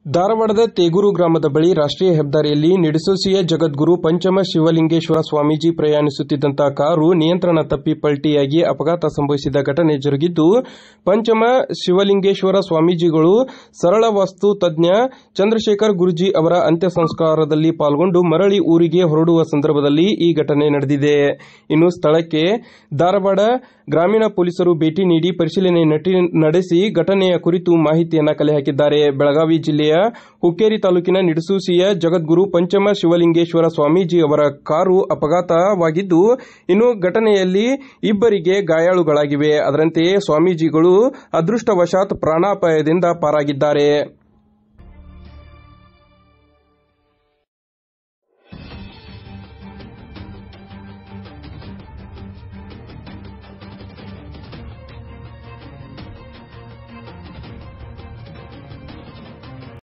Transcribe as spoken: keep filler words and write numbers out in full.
ಧಾರವಾಡದ ತೇಗೂರು ಗ್ರಾಮದ ಬಳಿ ರಾಷ್ಟ್ರೀಯ ಹೆದ್ದಾರಿಯಲ್ಲಿ ನಿಡಸೋಸಿಯ ಜಗದ್ಗುರು ಪಂಚಮ ಶಿವಲಿಂಗೇಶ್ವರ ಸ್ವಾಮೀಜಿ ಪ್ರಯಾಣಿಸುತ್ತಿದ್ದಂಥ ಕಾರು ನಿಯಂತ್ರಣ ತಪ್ಪಿ ಪಲ್ಟಿಯಾಗಿ ಅಪಘಾತ ಸಂಭವಿಸಿದ ಘಟನೆ ಜರುಗಿದ್ದು, ಪಂಚಮ ಶಿವಲಿಂಗೇಶ್ವರ ಸ್ವಾಮೀಜಿಗಳು ಸರಳ ವಾಸ್ತು ತಜ್ಞ ಚಂದ್ರಶೇಖರ್ ಗುರೂಜಿ ಅವರ ಅಂತ್ಯ ಸಂಸ್ಕಾರದಲ್ಲಿ ಪಾಲ್ಗೊಂಡು ಮರಳಿ ಊರಿಗೆ ಹೊರಡುವ ಸಂದರ್ಭದಲ್ಲಿ ಈ ಘಟನೆ ನಡೆದಿದೆ. ಇನ್ನು ಸ್ಥಳಕ್ಕೆ ಧಾರವಾಡ ಗ್ರಾಮೀಣ ಪೊಲೀಸರು ಭೇಟಿ ನೀಡಿ ಪರಿಶೀಲನೆ ನಡೆಸಿ ಘಟನೆಯ ಕುರಿತು ಮಾಹಿತಿಯನ್ನು ಕಲೆ ಹಾಕಿದ್ದಾರೆ. ಬೆಳಗಾವಿ ಜಿಲ್ಲೆಯ ಹುಕ್ಕೇರಿ ತಾಲೂಕಿನ ನಿಡಸೋಸಿಯ ಜಗದ್ಗುರು ಪಂಚಮ ಶಿವಲಿಂಗೇಶ್ವರ ಸ್ವಾಮೀಜಿ ಅವರ ಕಾರು ಅಪಘಾತವಾಗಿದ್ದು, ಇನ್ನು ಘಟನೆಯಲ್ಲಿ ಇಬ್ಬರಿಗೆ ಗಾಯಾಳುಗಳಾಗಿವೆ. ಅದರಂತೆಯೇ ಸ್ವಾಮೀಜಿಗಳು ಅದೃಷ್ಟವಶಾತ್ ಪ್ರಾಣಾಪಾಯದಿಂದ ಪಾರಾಗಿದ್ದಾರೆ.